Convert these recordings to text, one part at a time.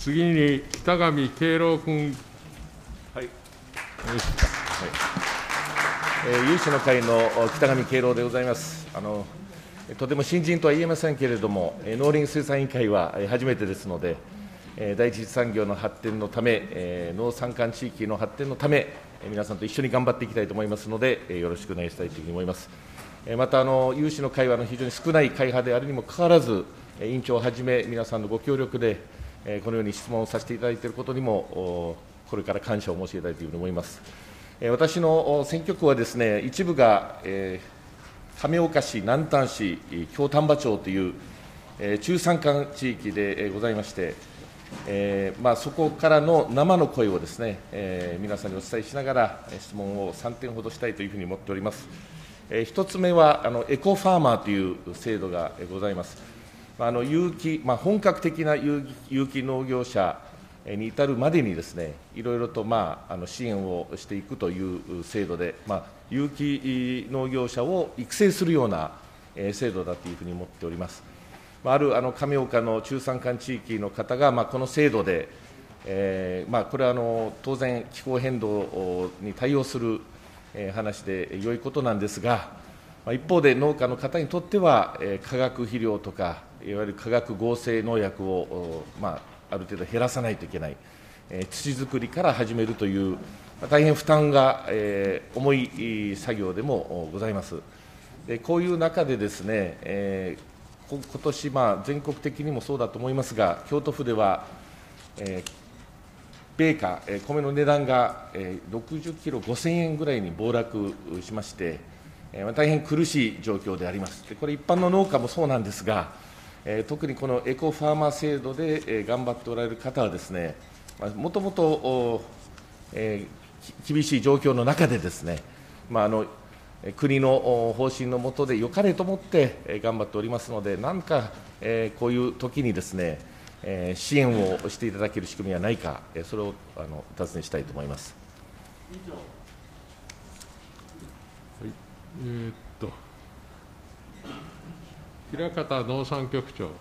次に北上敬郎君。 はい。有志の会の北上敬郎でございます。とても新人とは言えませんけれども、農林水産委員会は初めてですので、第一次産業の発展のため、農産間地域の発展のため、皆さんと一緒に頑張っていきたいと思いますので、よろしくお願いしたいというふうに思います。また、有志の会は非常に少ない会派であるにもかかわらず、委員長をはじめ、皆さんのご協力で、このように質問をさせていただいていることにも、これから感謝を申し上げたいというふうに思います。私の選挙区はですね、一部が、亀岡市、南丹市、京丹波町という、中山間地域でございまして、そこからの生の声をですね、皆さんにお伝えしながら、質問を3点ほどしたいというふうに思っております。1つ目はエコファーマーという制度がございます。有機本格的な有機農業者に至るまでにですね、いろいろと支援をしていくという制度で、有機農業者を育成するような制度だというふうに思っております。ある亀岡の中山間地域の方が、この制度で、これは当然、気候変動に対応する話で良いことなんですが、一方で農家の方にとっては、化学肥料とか、いわゆる化学合成農薬を、ある程度減らさないといけない、土作りから始めるという、大変負担が重い作業でもございます。でこういう中でですね、今年全国的にもそうだと思いますが、京都府では、米価、米の値段が60キロ5000円ぐらいに暴落しまして、大変苦しい状況であります。でこれ、一般の農家もそうなんですが、特にこのエコファーマー制度で頑張っておられる方はですね、もともと厳しい状況の中でですね、国の方針の下でよかれと思って頑張っておりますので、なんかこういう時にですね、支援をしていただける仕組みはないか、それをお尋ねしたいと思います。 平方農産局長。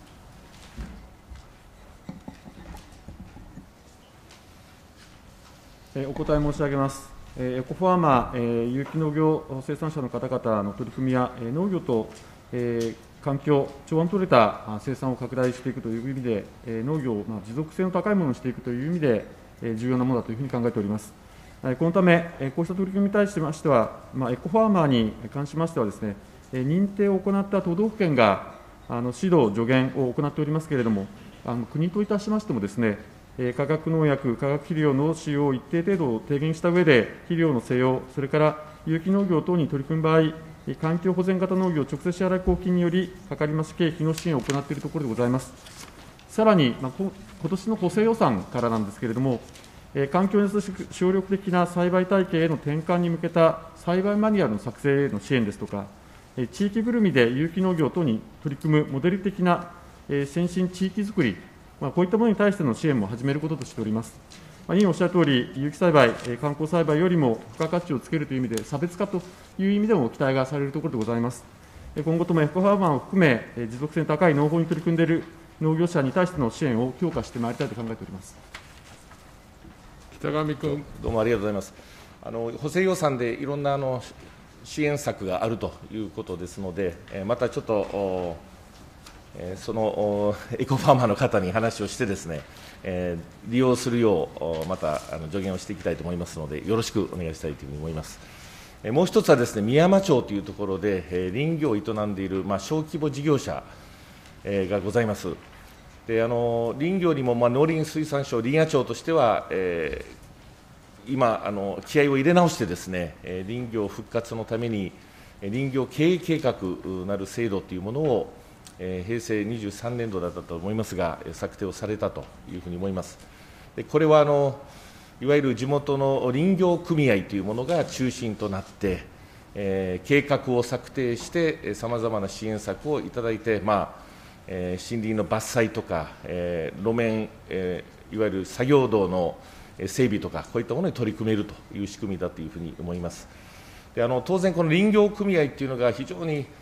お答え申し上げます。エコファーマー、有機農業生産者の方々の取り組みや、農業と環境、調和の取れた生産を拡大していくという意味で、農業を持続性の高いものにしていくという意味で、重要なものだというふうに考えております。このため、こうした取り組みに対しましては、エコファーマーに関しましてはですね、認定を行った都道府県が指導、助言を行っておりますけれども、国といたしましてもですね、化学農薬、化学肥料の使用を一定程度低減したうえで、肥料の施用、それから有機農業等に取り組む場合、環境保全型農業直接支払い交付金により、かかります経費の支援を行っているところでございます。さらに、今年の補正予算からなんですけれども、環境に優しく省力的な栽培体系への転換に向けた栽培マニュアルの作成への支援ですとか、地域ぐるみで有機農業等に取り組むモデル的な先進地域づくり、こういったものに対しての支援も始めることとしております。委員おっしゃるとおり、有機栽培、観光栽培よりも付加価値をつけるという意味で、差別化という意味でも期待がされるところでございます。今後ともエコファーマーを含め、持続性の高い農法に取り組んでいる農業者に対しての支援を強化してまいりたいと考えております。 北上君。 どうもありがとうございます。補正予算でいろんな支援策があるということですので、またちょっとそのエコファーマーの方に話をしてですね、利用するようまた助言をしていきたいと思いますので、よろしくお願いしたいというふうに思います。もう一つはですね、宮山町というところで林業を営んでいる小規模事業者がございます。で林業にも農林水産省林野庁としては、今気合を入れ直してですね、林業復活のために林業経営計画なる制度というものを平成23年度だったと思いますが、策定をされたというふうに思います。でこれはいわゆる地元の林業組合というものが中心となって、計画を策定して、さまざまな支援策をいただいて、森林の伐採とか、路面、いわゆる作業道の整備とか、こういったものに取り組めるという仕組みだというふうに思います。で当然、この林業組合というのが非常に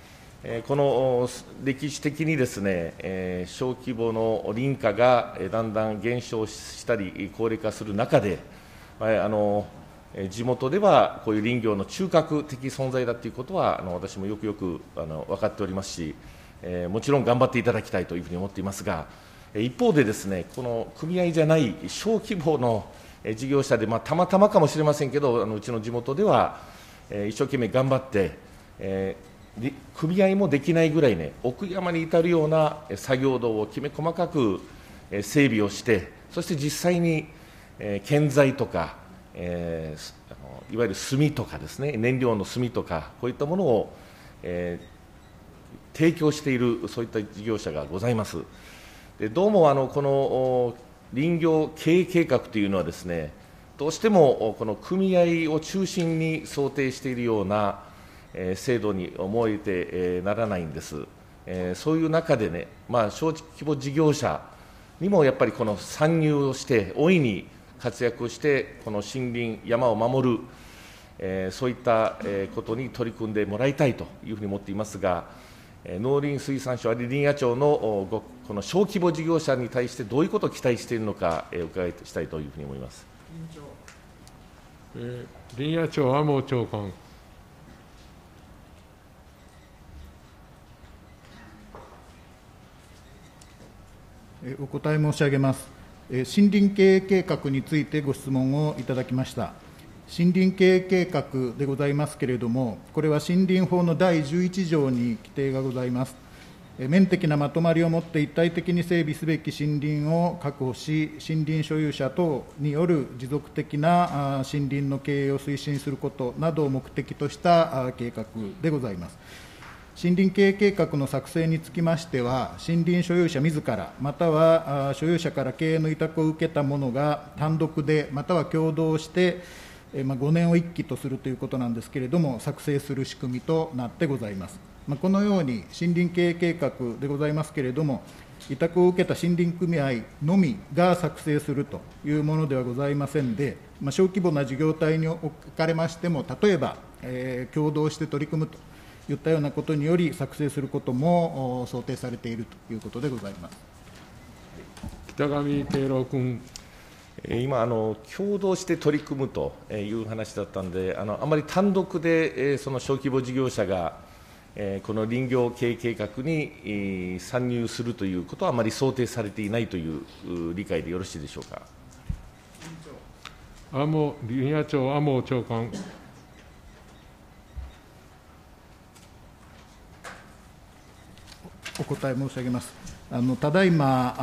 この歴史的にですね、小規模の林家がだんだん減少したり、高齢化する中で、地元ではこういう林業の中核的存在だということは、私もよく分かっておりますし、もちろん頑張っていただきたいというふうに思っていますが、一方でですね、この組合じゃない小規模の事業者で、たまたまかもしれませんけど、うちの地元では、一生懸命頑張って、組合もできないぐらいね、奥山に至るような作業道をきめ細かく整備をして、そして実際に建材とか、いわゆる炭とかですね、燃料の炭とか、こういったものを、提供している、そういった事業者がございます。でどうもこの林業経営計画というのはですね、どうしてもこの組合を中心に想定しているような制度に思えてならないんです。そういう中でね、小規模事業者にもやっぱりこの参入をして、大いに活躍をして、この森林、山を守る、そういったことに取り組んでもらいたいというふうに思っていますが、農林水産省あるいは林野庁のこの小規模事業者に対してどういうことを期待しているのか、お伺いしたいというふうに思います。 林野庁、天生長官。 お答え申し上げます。森林経営計画についてご質問をいただきました。森林経営計画でございますけれども、これは森林法の第11条に規定がございます。面的なまとまりをもって一体的に整備すべき森林を確保し、森林所有者等による持続的な森林の経営を推進することなどを目的とした計画でございます。森林経営計画の作成につきましては、森林所有者自ら、または所有者から経営の委託を受けた者が単独で、または共同して、5年を1期とするということなんですけれども、作成する仕組みとなってございます。このように森林経営計画でございますけれども、委託を受けた森林組合のみが作成するというものではございませんで、小規模な事業体におかれましても、例えば、共同して取り組むといったようなことにより、作成することも想定されているということでございます。 北上敬郎君。 今、共同して取り組むという話だったんで、あまり単独でその小規模事業者がこの林業経営計画に参入するということは、あまり想定されていないという理解でよろしいでしょうか。 林野庁、天生長官。 お答え申し上げます。ただいま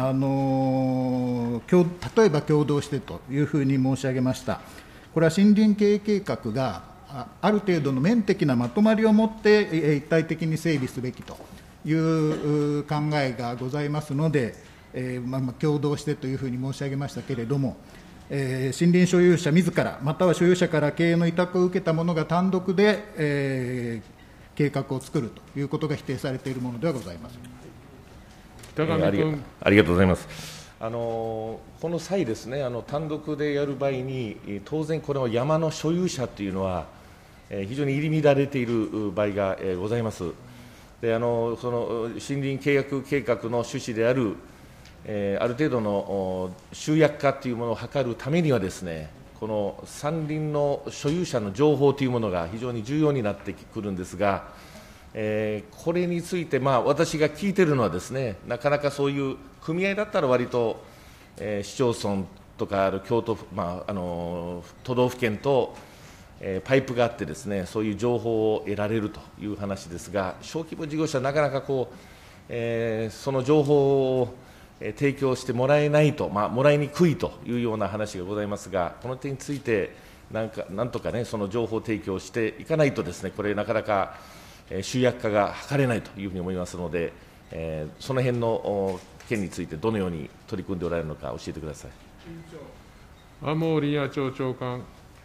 例えば共同してというふうに申し上げました。これは森林経営計画がある程度の面的なまとまりを持って一体的に整備すべきという考えがございますので、共同してというふうに申し上げましたけれども、森林所有者自ら、または所有者から経営の委託を受けた者が単独で、計画を作るということが否定されているものではございます。 北上君。 ありがとうございます。この際ですね、単独でやる場合に、当然これは山の所有者というのは、非常に入り乱れている場合がございます。でその森林契約計画の趣旨である、ある程度の集約化というものを図るためにはですね、この山林の所有者の情報というものが非常に重要になってくるんですが、これについて、私が聞いているのはですね、なかなかそういう組合だったら割と、市町村とか京都、都道府県と、パイプがあってですね、そういう情報を得られるという話ですが、小規模事業者はなかなかその情報を提供してもらえないと、もらいにくいというような話がございますが、この点についてなんとかね、その情報提供していかないとですね、これなかなか集約化が図れないというふうに思いますので、その辺の件についてどのように取り組んでおられるのか教えてください。 天生林野庁長官。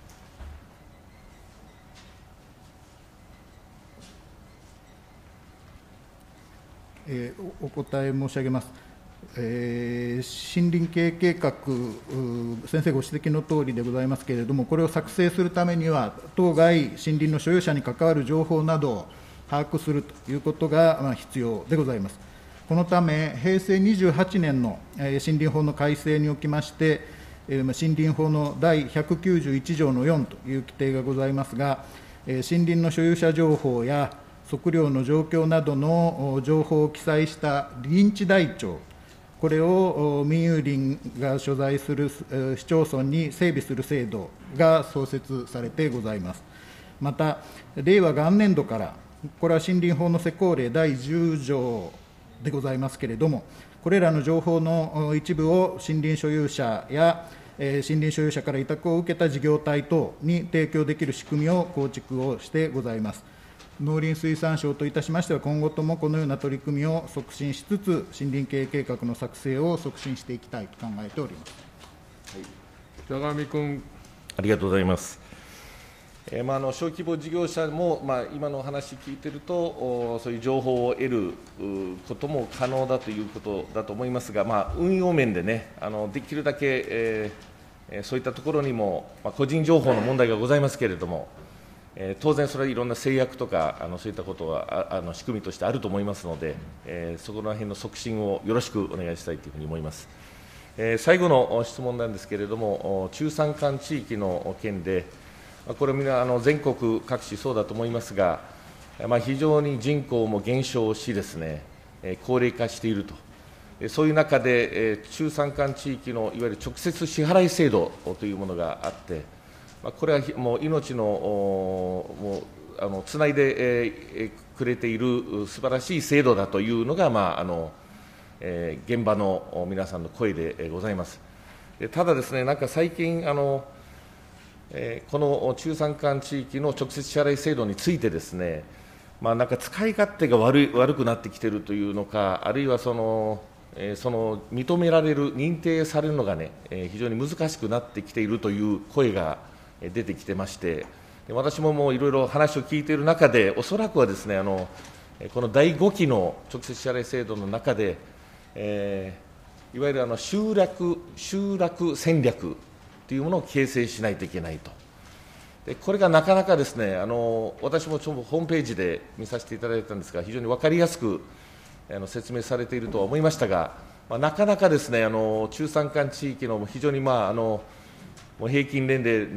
お答え申し上げます。森林経営計画、先生ご指摘のとおりでございますけれども、これを作成するためには、当該森林の所有者に関わる情報など把握するということが必要でございます。このため、平成28年の森林法の改正におきまして、森林法の第191条の4という規定がございますが、森林の所有者情報や測量の状況などの情報を記載した林地台帳、これを民有林が所在する市町村に整備する制度が創設されてございます。また、令和元年度から、これは森林法の施行令第10条でございますけれども、これらの情報の一部を森林所有者や森林所有者から委託を受けた事業体等に提供できる仕組みを構築をしてございます。農林水産省といたしましては、今後ともこのような取り組みを促進しつつ、森林経営計画の作成を促進していきたいと考えております。 北上君。 ありがとうございます。小規模事業者も、今のお話聞いてると、そういう情報を得ることも可能だということだと思いますが、運用面でね、できるだけ、そういったところにも、個人情報の問題がございますけれども、当然、それはいろんな制約とか、そういったことは仕組みとしてあると思いますので、そこら辺の促進をよろしくお願いしたいというふうに思います。最後の質問なんですけれども、中山間地域の件で、これみんな全国各地そうだと思いますが、非常に人口も減少しですね、高齢化していると、そういう中で、中山間地域のいわゆる直接支払い制度というものがあって、これはもう命のもうつないでくれている素晴らしい制度だというのが、現場の皆さんの声でございます。ただですね、なんか最近この中山間地域の直接支払い制度についてですね、なんか使い勝手が悪くなってきているというのか、あるいはその認められる、認定されるのがね、非常に難しくなってきているという声が出てきてまして、私ももういろいろ話を聞いている中で、おそらくはですね、この第5期の直接支払い制度の中で、いわゆる集落戦略というものを形成しないといけないと。でこれがなかなかですね、私もちょっとホームページで見させていただいたんですが、非常に分かりやすく説明されているとは思いましたが、なかなかですね、中山間地域の非常にもう平均年齢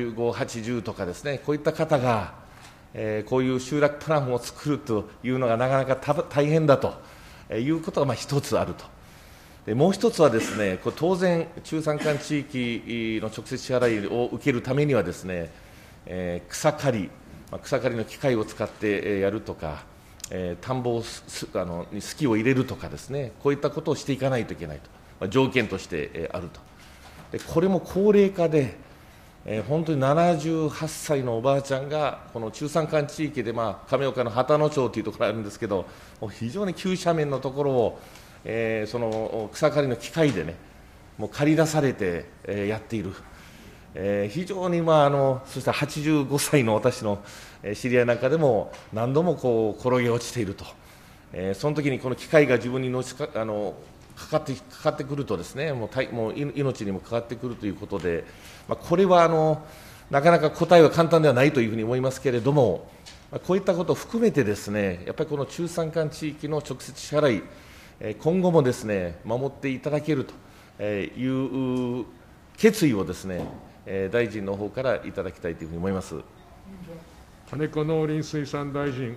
75、80とかですね、こういった方が、こういう集落プランを作るというのがなかなか大変だということが一つあると。でもう一つはですね、これ当然、中山間地域の直接支払いを受けるためにはですね、草刈りの機械を使ってやるとか、田んぼにすきを入れるとかですね、こういったことをしていかないといけないと、条件としてあると。でこれも高齢化で、本当に78歳のおばあちゃんが、この中山間地域で、亀岡の旗野町というところがあるんですけど、もう非常に急斜面のところを、その草刈りの機械でね、もう借り出されて、やっている、非常に、そして85歳の私の知り合いなんかでも、何度もこう転げ落ちていると、その時にこの機械が自分にかかってくるとですね、もう命にもかかってくるということで、これはなかなか答えは簡単ではないというふうに思いますけれども、こういったことを含めてですね、やっぱりこの中山間地域の直接支払い、今後もですね、守っていただけるという決意をですね、大臣の方からいただきたいというふうに思います。 金子農林水産大臣。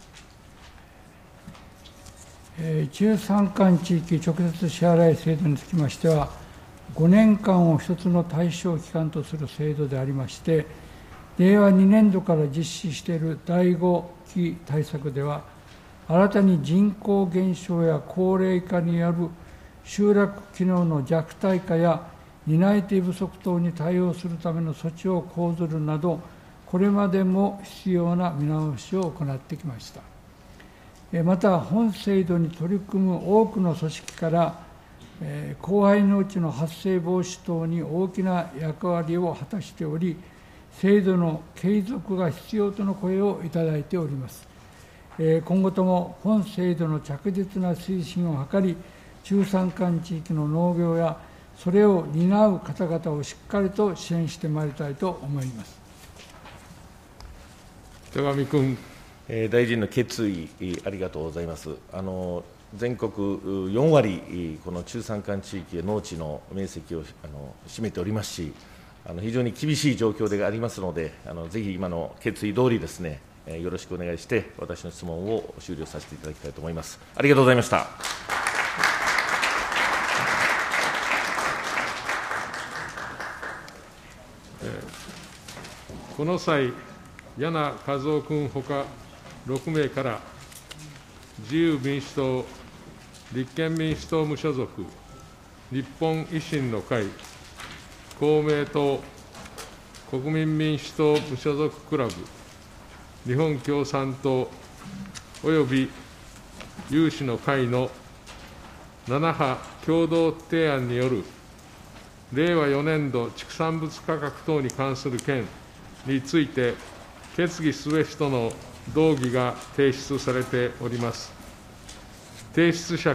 中山間地域直接支払い制度につきましては、5年間を一つの対象期間とする制度でありまして、令和2年度から実施している第5期対策では、新たに人口減少や高齢化による集落機能の弱体化や担い手不足等に対応するための措置を講ずるなど、これまでも必要な見直しを行ってきました。また、本制度に取り組む多くの組織から、荒廃農地の発生防止等に大きな役割を果たしており、制度の継続が必要との声をいただいております。今後とも本制度の着実な推進を図り、中山間地域の農業やそれを担う方々をしっかりと支援してまいりたいと思います。 北上君。 大臣の決意、ありがとうございます。全国4割、この中山間地域、農地の面積を占めておりますし、非常に厳しい状況でありますので、ぜひ今の決意通りですね、よろしくお願いして、私の質問を終了させていただきたいと思います。ありがとうございました。 この際、柳和夫君ほか6名から自由民主党、立憲民主党・無所属、日本維新の会、公明党、国民民主党・無所属クラブ、日本共産党および有志の会の7派共同提案による令和4年度畜産物価格等に関する件について、決議すべしとの動議が提出されております。提出者